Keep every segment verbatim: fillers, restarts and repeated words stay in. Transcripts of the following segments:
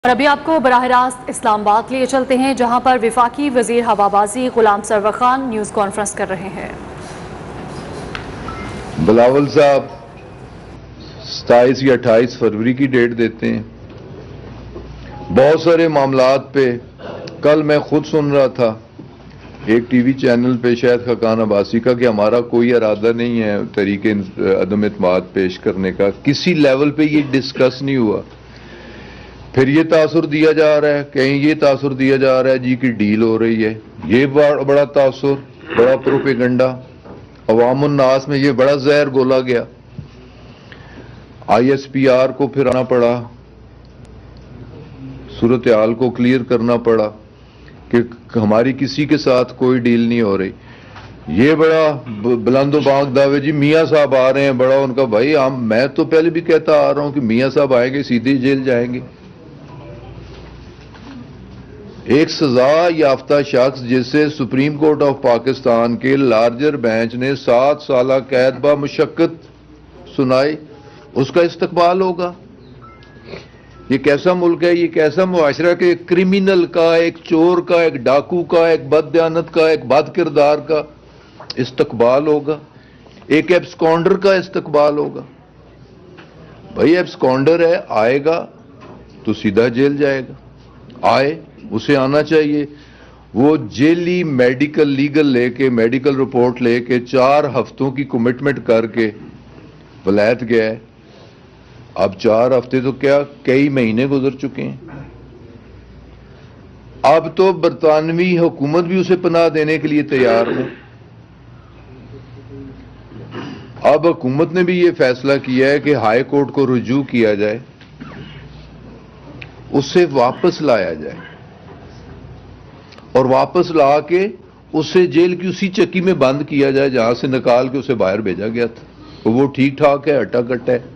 और अभी आपको बराह रास्त इस्लामाबाद लिए चलते हैं, जहां पर विफाकी वजीर हवाबाजी गुलाम सरवर खान न्यूज़ कॉन्फ्रेंस कर रहे हैं। बिलावल साहब सताईस या अट्ठाईस फरवरी की डेट देते हैं। बहुत सारे मामलात पे कल मैं खुद सुन रहा था एक टीवी चैनल पे शायद खकान अब्बासी का कि हमारा कोई इरादा नहीं है तरीके अदम इत्माद पेश करने का, किसी लेवल पे ये डिस्कस नहीं हुआ। फिर ये तासुर दिया जा रहा है, कहीं ये तासुर दिया जा रहा है जी की डील हो रही है। ये बड़ा तासुर, बड़ा प्रोपेगंडा, अवामुन नास में ये बड़ा जहर गोला गया। आई एस पी आर को फिर आना पड़ा, सूरत हाल को क्लियर करना पड़ा कि हमारी किसी के साथ कोई डील नहीं हो रही। ये बड़ा बुलंदो बांग दावे जी मियाँ साहब आ रहे हैं, बड़ा उनका भाई हम मैं तो पहले भी कहता आ रहा हूं कि मियाँ साहब आएंगे सीधे जेल जाएंगे। एक सजा याफ्ता शख्स जिसे सुप्रीम कोर्ट ऑफ पाकिस्तान के लार्जर बेंच ने सात साल कैद बा मुशक्कत सुनाई, उसका इस्तकबाल होगा। ये कैसा मुल्क है, ये कैसा मुआशरा के क्रिमिनल का, एक चोर का, एक डाकू का, एक बददयानत का, एक बद किरदार का इस्तकबाल होगा, एक एब्सकॉन्डर का इस्तकबाल होगा। भाई एब्सकॉन्डर है, आएगा तो सीधा जेल जाएगा, आए उसे आना चाहिए। वो जेली मेडिकल लीगल लेके मेडिकल रिपोर्ट लेके चार हफ्तों की कमिटमेंट करके वलायत गया है। अब चार हफ्ते तो क्या कई महीने गुजर चुके हैं। अब तो बरतानवी हुकूमत भी उसे पनाह देने के लिए तैयार है। अब हुकूमत ने भी ये फैसला किया है कि हाई कोर्ट को रुजू किया जाए, उसे वापस लाया जाए और वापस ला के उसे जेल की उसी चक्की में बंद किया जाए जहां से निकाल के उसे बाहर भेजा गया था। तो वो ठीक ठाक है, अट्टा कट्टा है।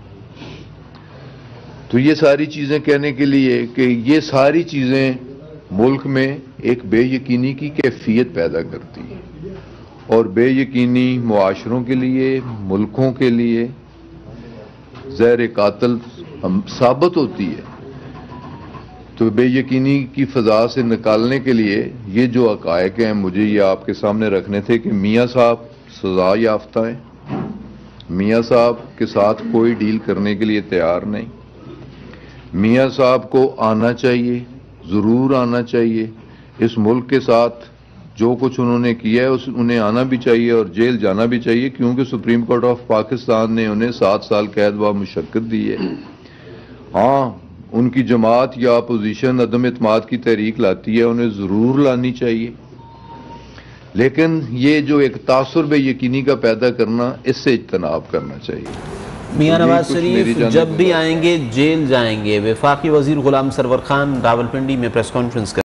तो ये सारी चीजें कहने के लिए कि ये सारी चीजें मुल्क में एक बेयकीनी की कैफियत पैदा करती है और बेयकीनी मुआशरों के लिए, मुल्कों के लिए ज़हर कातिल साबित होती है। तो बेयकीनी की फजा से निकालने के लिए ये जो हक़ाइक़ हैं मुझे ये आपके सामने रखने थे कि मियाँ साहब सजा याफ्ता हैं, मियाँ साहब के साथ कोई डील करने के लिए तैयार नहीं। मियाँ साहब को आना चाहिए, ज़रूर आना चाहिए। इस मुल्क के साथ जो कुछ उन्होंने किया है उस उन्हें आना भी चाहिए और जेल जाना भी चाहिए, क्योंकि सुप्रीम कोर्ट ऑफ पाकिस्तान ने उन्हें सात साल कैद व मुशक्कत दी है। हाँ, उनकी जमात या अपोजिशन अदम इत्माद की तहरीक लाती है, उन्हें ज़रूर लानी चाहिए, लेकिन ये जो एक तासुर बेयकीनी का पैदा करना, इससे इज्तनाब करना चाहिए। मियां नवाज शरीफ जब भी आएंगे जेल जाएंगे। वफाकी वजीर गुलाम सरवर खान रावलपिंडी में प्रेस कॉन्फ्रेंस कर